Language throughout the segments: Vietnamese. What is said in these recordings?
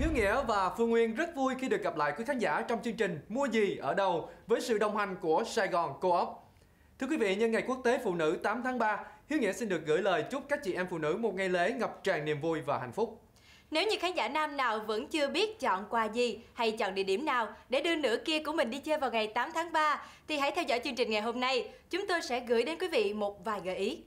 Hiếu Nghĩa và Phương Nguyên rất vui khi được gặp lại quý khán giả trong chương trình Mua gì ở đâu với sự đồng hành của Sài Gòn Co-op. Thưa quý vị, nhân ngày Quốc tế Phụ nữ 8 tháng 3, Hiếu Nghĩa xin được gửi lời chúc các chị em phụ nữ một ngày lễ ngập tràn niềm vui và hạnh phúc. Nếu như khán giả nam nào vẫn chưa biết chọn quà gì hay chọn địa điểm nào để đưa nửa kia của mình đi chơi vào ngày 8 tháng 3 thì hãy theo dõi chương trình ngày hôm nay. Chúng tôi sẽ gửi đến quý vị một vài gợi ý.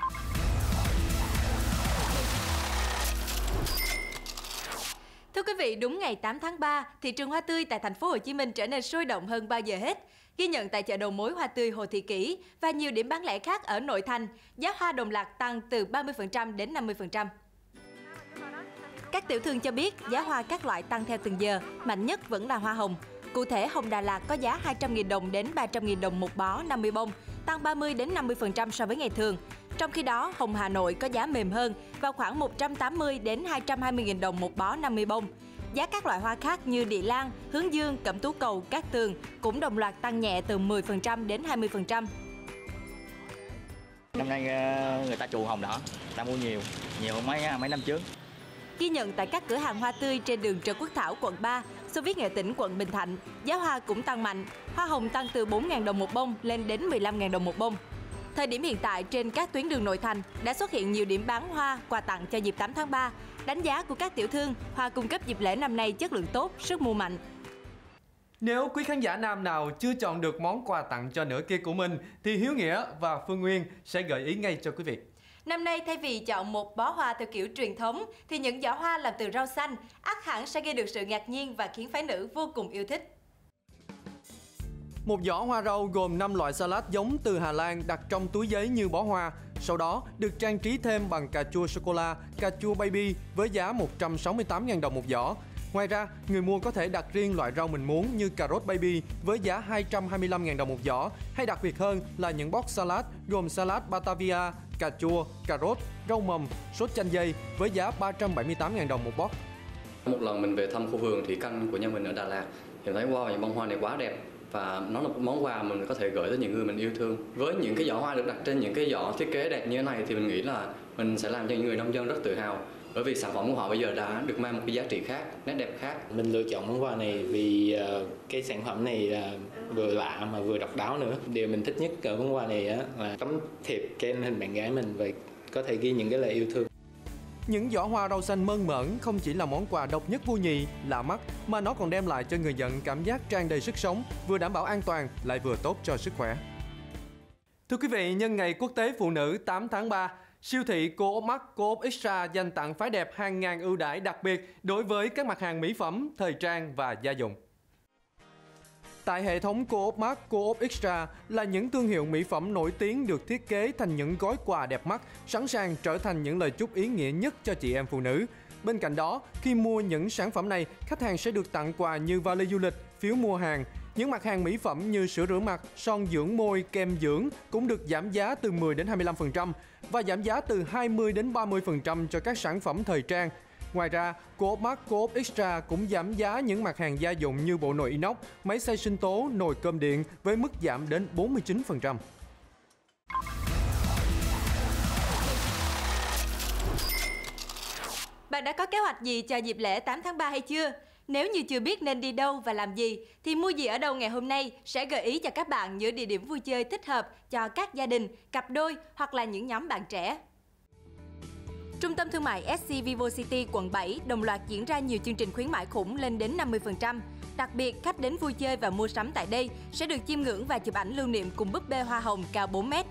Thưa quý vị, đúng ngày 8 tháng 3, thị trường hoa tươi tại thành phố Hồ Chí Minh trở nên sôi động hơn bao giờ hết. Ghi nhận tại chợ đầu mối hoa tươi Hồ Thị Kỷ và nhiều điểm bán lẻ khác ở nội thành, giá hoa đồng loạt tăng từ 30% đến 50%. Các tiểu thương cho biết giá hoa các loại tăng theo từng giờ, mạnh nhất vẫn là hoa hồng. Cụ thể, hồng Đà Lạt có giá 200.000 đồng đến 300.000 đồng một bó 50 bông, tăng 30 đến 50% so với ngày thường. Trong khi đó, hồng Hà Nội có giá mềm hơn, vào khoảng 180 đến 220.000 đồng một bó 50 bông. Giá các loại hoa khác như địa lan, hướng dương, cẩm tú cầu, cát tường cũng đồng loạt tăng nhẹ từ 10% đến 20%. Năm nay người ta chuộng hồng đỏ, ta mua nhiều hơn mấy năm trước. Ghi nhận tại các cửa hàng hoa tươi trên đường Trần Quốc Thảo, quận 3, Xô Viết Nghệ Tĩnh, quận Bình Thạnh, giá hoa cũng tăng mạnh. Hoa hồng tăng từ 4.000 đồng một bông lên đến 15.000 đồng một bông. Thời điểm hiện tại trên các tuyến đường nội thành đã xuất hiện nhiều điểm bán hoa, quà tặng cho dịp 8 tháng 3. Đánh giá của các tiểu thương, hoa cung cấp dịp lễ năm nay chất lượng tốt, sức mua mạnh. Nếu quý khán giả nam nào chưa chọn được món quà tặng cho nửa kia của mình thì Hiếu Nghĩa và Phương Nguyên sẽ gợi ý ngay cho quý vị. Năm nay thay vì chọn một bó hoa theo kiểu truyền thống thì những giỏ hoa làm từ rau xanh ắt hẳn sẽ gây được sự ngạc nhiên và khiến phái nữ vô cùng yêu thích. Một giỏ hoa rau gồm 5 loại salad giống từ Hà Lan đặt trong túi giấy như bó hoa, sau đó được trang trí thêm bằng cà chua sô-cô-la, cà chua baby với giá 168.000 đồng một giỏ. Ngoài ra, người mua có thể đặt riêng loại rau mình muốn như cà rốt baby với giá 225.000 đồng một giỏ, hay đặc biệt hơn là những box salad gồm salad Batavia, cà chua, cà rốt, rau mầm, sốt chanh dây với giá 378.000 đồng một box. Một lần mình về thăm khu vườn thủy canh của nhà mình ở Đà Lạt, thì thấy wow, những bông hoa này quá đẹp và nó là một món quà mình có thể gửi tới những người mình yêu thương. Với những cái giỏ hoa được đặt trên những cái giỏ thiết kế đẹp như thế này thì mình nghĩ là mình sẽ làm cho những người nông dân rất tự hào. Bởi vì sản phẩm của họ bây giờ đã được mang một cái giá trị khác, nét đẹp khác. Mình lựa chọn món quà này vì cái sản phẩm này là vừa lạ mà vừa độc đáo nữa. Điều mình thích nhất ở món quà này là tấm thiệp trên hình bạn gái mình và có thể ghi những cái lời yêu thương. Những giỏ hoa rau xanh mơn mởn không chỉ là món quà độc nhất vô nhị, lạ mắt mà nó còn đem lại cho người nhận cảm giác tràn đầy sức sống, vừa đảm bảo an toàn lại vừa tốt cho sức khỏe. Thưa quý vị, nhân ngày Quốc tế Phụ nữ 8 tháng 3, siêu thị Co-op Mart, Co-op Extra dành tặng phái đẹp hàng ngàn ưu đãi đặc biệt đối với các mặt hàng mỹ phẩm, thời trang và gia dụng. Tại hệ thống Co-op Mart, Co-op Extra là những thương hiệu mỹ phẩm nổi tiếng được thiết kế thành những gói quà đẹp mắt, sẵn sàng trở thành những lời chúc ý nghĩa nhất cho chị em phụ nữ. Bên cạnh đó, khi mua những sản phẩm này, khách hàng sẽ được tặng quà như vali du lịch, phiếu mua hàng. Những mặt hàng mỹ phẩm như sữa rửa mặt, son dưỡng môi, kem dưỡng cũng được giảm giá từ 10 đến 25% và giảm giá từ 20 đến 30% cho các sản phẩm thời trang. Ngoài ra, Co-op Mart, Co-op Extra cũng giảm giá những mặt hàng gia dụng như bộ nồi inox, máy xay sinh tố, nồi cơm điện với mức giảm đến 49%. Bạn đã có kế hoạch gì cho dịp lễ 8 tháng 3 hay chưa? Nếu như chưa biết nên đi đâu và làm gì, thì Mua gì ở đâu ngày hôm nay sẽ gợi ý cho các bạn những địa điểm vui chơi thích hợp cho các gia đình, cặp đôi hoặc là những nhóm bạn trẻ. Trung tâm thương mại SC Vivo City quận 7 đồng loạt diễn ra nhiều chương trình khuyến mãi khủng lên đến 50%. Đặc biệt, khách đến vui chơi và mua sắm tại đây sẽ được chiêm ngưỡng và chụp ảnh lưu niệm cùng búp bê hoa hồng cao 4 mét.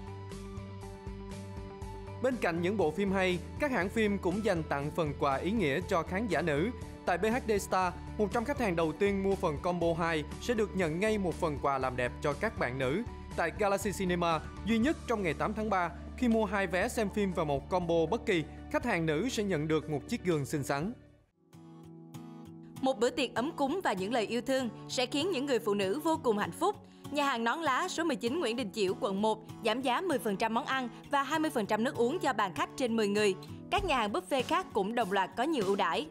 Bên cạnh những bộ phim hay, các hãng phim cũng dành tặng phần quà ý nghĩa cho khán giả nữ. Tại BHD Star, 100 khách hàng đầu tiên mua phần combo 2 sẽ được nhận ngay một phần quà làm đẹp cho các bạn nữ. Tại Galaxy Cinema, duy nhất trong ngày 8 tháng 3, khi mua 2 vé xem phim và một combo bất kỳ, khách hàng nữ sẽ nhận được một chiếc gương xinh xắn. Một bữa tiệc ấm cúng và những lời yêu thương sẽ khiến những người phụ nữ vô cùng hạnh phúc. Nhà hàng Nón Lá số 19 Nguyễn Đình Chiểu, quận 1 giảm giá 10% món ăn và 20% nước uống cho bàn khách trên 10 người. Các nhà hàng buffet khác cũng đồng loạt có nhiều ưu đãi.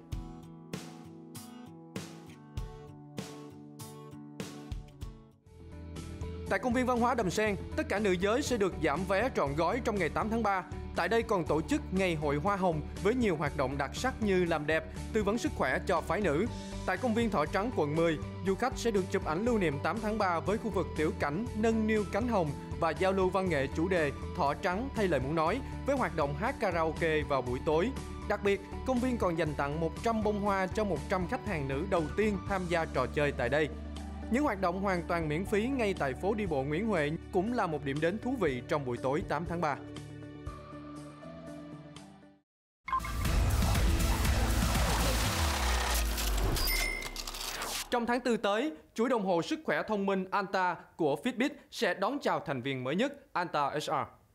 Tại công viên văn hóa Đầm Sen, tất cả nữ giới sẽ được giảm vé trọn gói trong ngày 8 tháng 3. Tại đây còn tổ chức Ngày hội Hoa hồng với nhiều hoạt động đặc sắc như làm đẹp, tư vấn sức khỏe cho phái nữ. Tại công viên Thỏ Trắng, quận 10, du khách sẽ được chụp ảnh lưu niệm 8 tháng 3 với khu vực tiểu cảnh nâng niu cánh hồng và giao lưu văn nghệ chủ đề Thỏ Trắng thay lời muốn nói với hoạt động hát karaoke vào buổi tối. Đặc biệt, công viên còn dành tặng 100 bông hoa cho 100 khách hàng nữ đầu tiên tham gia trò chơi tại đây. Những hoạt động hoàn toàn miễn phí ngay tại phố đi bộ Nguyễn Huệ cũng là một điểm đến thú vị trong buổi tối 8 tháng 3. Trong tháng 4 tới, chuỗi đồng hồ sức khỏe thông minh Anta của Fitbit sẽ đón chào thành viên mới nhất, Anta HR.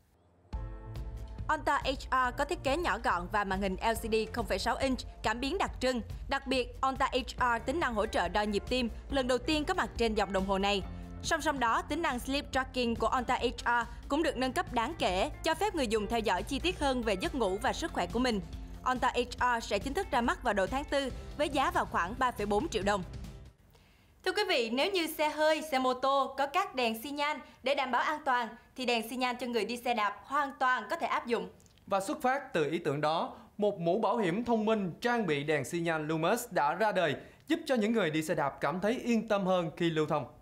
Anta HR có thiết kế nhỏ gọn và màn hình LCD 0,6 inch, cảm biến đặc trưng. Đặc biệt, Anta HR tính năng hỗ trợ đo nhịp tim lần đầu tiên có mặt trên dòng đồng hồ này. Song song đó, tính năng Sleep Tracking của Anta HR cũng được nâng cấp đáng kể, cho phép người dùng theo dõi chi tiết hơn về giấc ngủ và sức khỏe của mình. Anta HR sẽ chính thức ra mắt vào đầu tháng 4 với giá vào khoảng 3,4 triệu đồng. Thưa quý vị, nếu như xe hơi, xe mô tô có các đèn xi nhan để đảm bảo an toàn, thì đèn xi nhan cho người đi xe đạp hoàn toàn có thể áp dụng. Và xuất phát từ ý tưởng đó, một mũ bảo hiểm thông minh trang bị đèn xi nhan Lumos đã ra đời, giúp cho những người đi xe đạp cảm thấy yên tâm hơn khi lưu thông.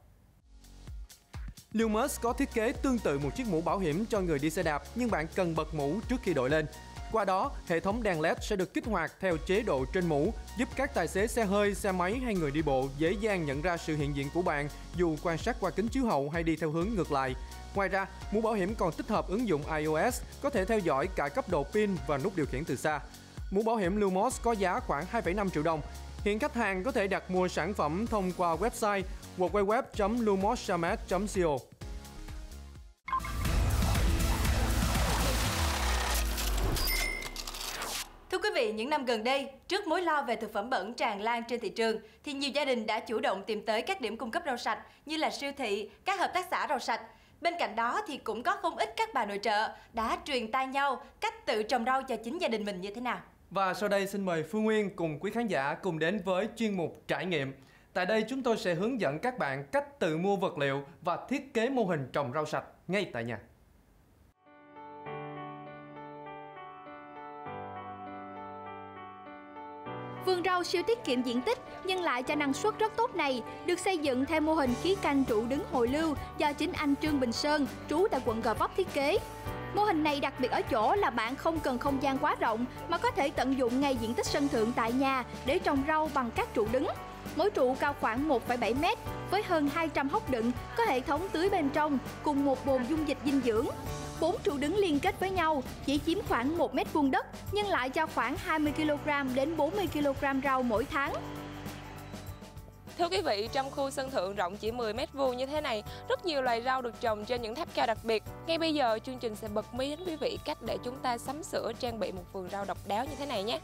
Lumos có thiết kế tương tự một chiếc mũ bảo hiểm cho người đi xe đạp, nhưng bạn cần bật mũ trước khi đội lên. Qua đó, hệ thống đèn LED sẽ được kích hoạt theo chế độ trên mũ, giúp các tài xế xe hơi, xe máy hay người đi bộ dễ dàng nhận ra sự hiện diện của bạn dù quan sát qua kính chiếu hậu hay đi theo hướng ngược lại. Ngoài ra, mũ bảo hiểm còn tích hợp ứng dụng iOS, có thể theo dõi cả cấp độ pin và nút điều khiển từ xa. Mũ bảo hiểm Lumos có giá khoảng 2,5 triệu đồng. Hiện khách hàng có thể đặt mua sản phẩm thông qua website www.lumoschamet.co. Thưa quý vị, những năm gần đây, trước mối lo về thực phẩm bẩn tràn lan trên thị trường, thì nhiều gia đình đã chủ động tìm tới các điểm cung cấp rau sạch như là siêu thị, các hợp tác xã rau sạch. Bên cạnh đó thì cũng có không ít các bà nội trợ đã truyền tai nhau cách tự trồng rau cho chính gia đình mình như thế nào. Và sau đây xin mời Phương Nguyên cùng quý khán giả cùng đến với chuyên mục trải nghiệm. Tại đây chúng tôi sẽ hướng dẫn các bạn cách tự mua vật liệu và thiết kế mô hình trồng rau sạch ngay tại nhà. Vườn rau siêu tiết kiệm diện tích nhưng lại cho năng suất rất tốt này được xây dựng theo mô hình khí canh trụ đứng hồi lưu do chính anh Trương Bình Sơn, trú tại quận Gò Vấp thiết kế. Mô hình này đặc biệt ở chỗ là bạn không cần không gian quá rộng mà có thể tận dụng ngay diện tích sân thượng tại nhà để trồng rau bằng các trụ đứng. Mỗi trụ cao khoảng 1,7 m với hơn 200 hốc đựng, có hệ thống tưới bên trong cùng một bồn dung dịch dinh dưỡng. 4 trụ đứng liên kết với nhau chỉ chiếm khoảng 1 m² đất nhưng lại cho khoảng 20 kg đến 40 kg rau mỗi tháng. Thưa quý vị, trong khu sân thượng rộng chỉ 10 m² như thế này, rất nhiều loài rau được trồng trên những tháp cao đặc biệt. Ngay bây giờ, chương trình sẽ bật mí đến quý vị cách để chúng ta sắm sửa trang bị một vườn rau độc đáo như thế này nhé.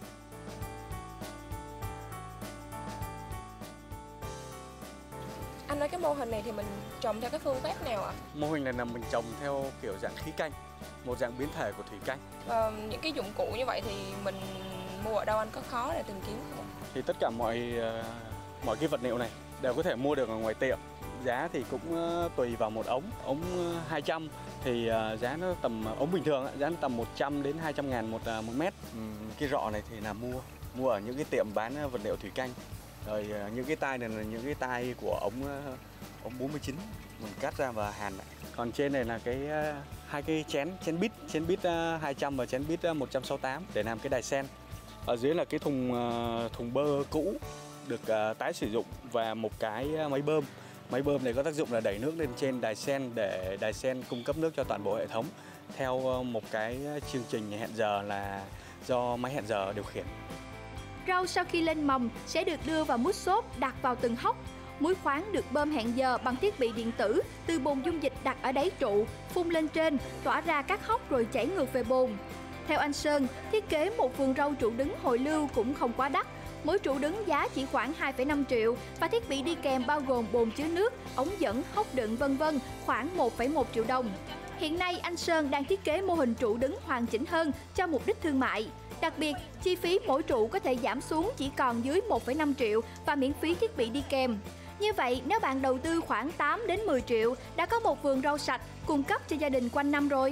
Anh ơi, cái mô hình này thì mình trồng theo cái phương pháp nào ạ? Mô hình này là mình trồng theo kiểu dạng khí canh, một dạng biến thể của thủy canh. Những cái dụng cụ như vậy thì mình mua ở đâu, anh có khó để tìm kiếm không? Thì tất cả mọi cái vật liệu này đều có thể mua được ở ngoài tiệm. Giá thì cũng tùy vào một ống 200 thì giá nó tầm ống bình thường giá nó tầm 100 đến 200 ngàn một mét. Cái rọ này thì là mua ở những cái tiệm bán vật liệu thủy canh. Rồi những cái tay này là những cái tay của ống 49 mình cắt ra và hàn lại. Còn trên này là cái hai cái chén bít 200 và chén bít 168 để làm cái đài sen. Ở dưới là cái thùng bơ cũ được tái sử dụng và một cái máy bơm. Máy bơm này có tác dụng là đẩy nước lên trên đài sen để đài sen cung cấp nước cho toàn bộ hệ thống theo một cái chương trình hẹn giờ là do máy hẹn giờ điều khiển. Rau sau khi lên mầm sẽ được đưa vào mút xốp đặt vào từng hốc. Muối khoáng được bơm hẹn giờ bằng thiết bị điện tử từ bồn dung dịch đặt ở đáy trụ, phun lên trên, tỏa ra các hốc rồi chảy ngược về bồn. Theo anh Sơn, thiết kế một vườn rau trụ đứng hồi lưu cũng không quá đắt. Mỗi trụ đứng giá chỉ khoảng 2,5 triệu và thiết bị đi kèm bao gồm bồn chứa nước, ống dẫn, hốc đựng v.v. khoảng 1,1 triệu đồng. Hiện nay anh Sơn đang thiết kế mô hình trụ đứng hoàn chỉnh hơn cho mục đích thương mại. Đặc biệt, chi phí mỗi trụ có thể giảm xuống chỉ còn dưới 1,5 triệu và miễn phí thiết bị đi kèm. Như vậy, nếu bạn đầu tư khoảng 8 đến 10 triệu đã có một vườn rau sạch cung cấp cho gia đình quanh năm rồi.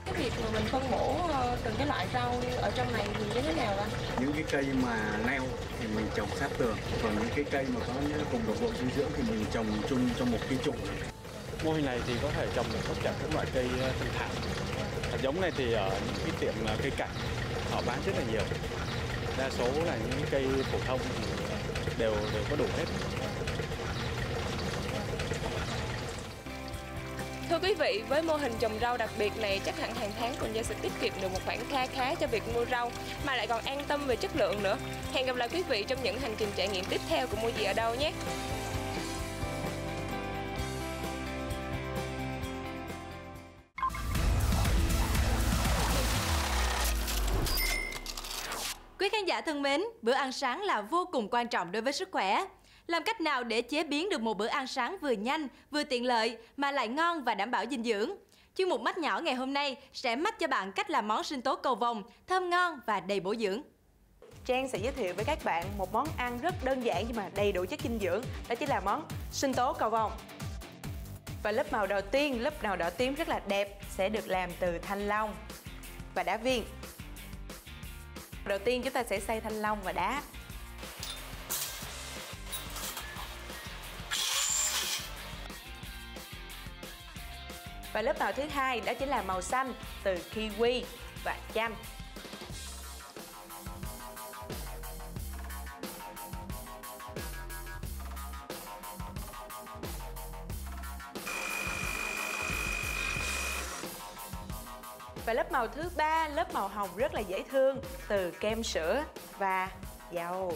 Cái việc mà mình phân bổ từng cái loại rau ở trong này thì như thế nào ạ? Những cái cây mà neo thì mình trồng sát tường, còn những cái cây mà có những vùng độc bộ dinh dưỡng thì mình trồng chung trong một cái trụ. Mô hình này thì có thể trồng được tất cả các loại cây thân thảo. Hạt giống này thì ở những cái tiệm cây cảnh họ bán rất là nhiều. Đa số là những cây phổ thông thì đều có đủ hết. Thưa quý vị, với mô hình trồng rau đặc biệt này chắc hẳn hàng tháng Quỳnh Giao sẽ tiết kiệm được một khoản khá cho việc mua rau mà lại còn an tâm về chất lượng nữa. Hẹn gặp lại quý vị trong những hành trình trải nghiệm tiếp theo của Mua Gì Ở Đâu nhé. Quý khán giả thân mến, bữa ăn sáng là vô cùng quan trọng đối với sức khỏe. Làm cách nào để chế biến được một bữa ăn sáng vừa nhanh, vừa tiện lợi mà lại ngon và đảm bảo dinh dưỡng? Chuyên mục Mách Nhỏ ngày hôm nay sẽ mách cho bạn cách làm món sinh tố cầu vồng, thơm ngon và đầy bổ dưỡng. Trang sẽ giới thiệu với các bạn một món ăn rất đơn giản nhưng mà đầy đủ chất dinh dưỡng, đó chính là món sinh tố cầu vồng. Và lớp màu đầu tiên, lớp màu đỏ tím rất là đẹp, sẽ được làm từ thanh long và đá viên. Đầu tiên chúng ta sẽ xay thanh long và đá. Và lớp màu thứ hai đó chính là màu xanh từ kiwi và chanh. Và lớp màu thứ ba, lớp màu hồng rất là dễ thương từ kem sữa và dầu.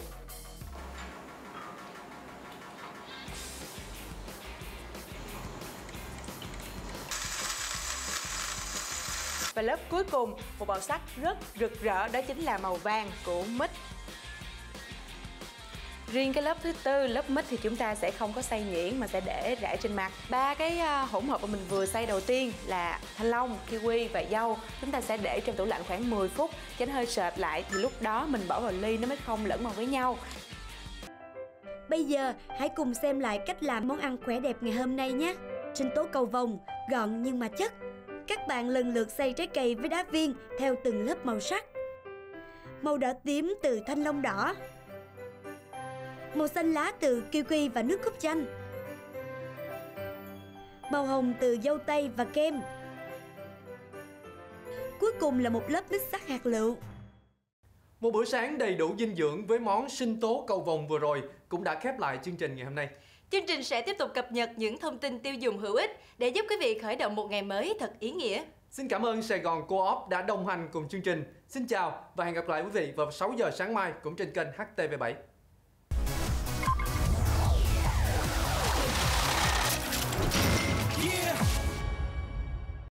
Và lớp cuối cùng, một màu sắc rất rực rỡ, đó chính là màu vàng của mít. Riêng cái lớp thứ tư, lớp mít thì chúng ta sẽ không có xay nhuyễn mà sẽ để rải trên mặt. Ba cái hỗn hợp mà mình vừa xay đầu tiên là thanh long, kiwi và dâu. Chúng ta sẽ để trong tủ lạnh khoảng 10 phút cho nó hơi sệt lại, thì lúc đó mình bỏ vào ly nó mới không lẫn màu với nhau. Bây giờ hãy cùng xem lại cách làm món ăn khỏe đẹp ngày hôm nay nhé. Sinh tố cầu vồng, gọn nhưng mà chất. Các bạn lần lượt xay trái cây với đá viên theo từng lớp màu sắc. Màu đỏ tím từ thanh long đỏ, màu xanh lá từ kiwi và nước cốt chanh, màu hồng từ dâu tây và kem. Cuối cùng là một lớp mix sắc hạt lựu. Một bữa sáng đầy đủ dinh dưỡng với món sinh tố cầu vồng vừa rồi cũng đã khép lại chương trình ngày hôm nay. Chương trình sẽ tiếp tục cập nhật những thông tin tiêu dùng hữu ích để giúp quý vị khởi động một ngày mới thật ý nghĩa. Xin cảm ơn Sài Gòn Co-op đã đồng hành cùng chương trình. Xin chào và hẹn gặp lại quý vị vào 6 giờ sáng mai cũng trên kênh HTV7.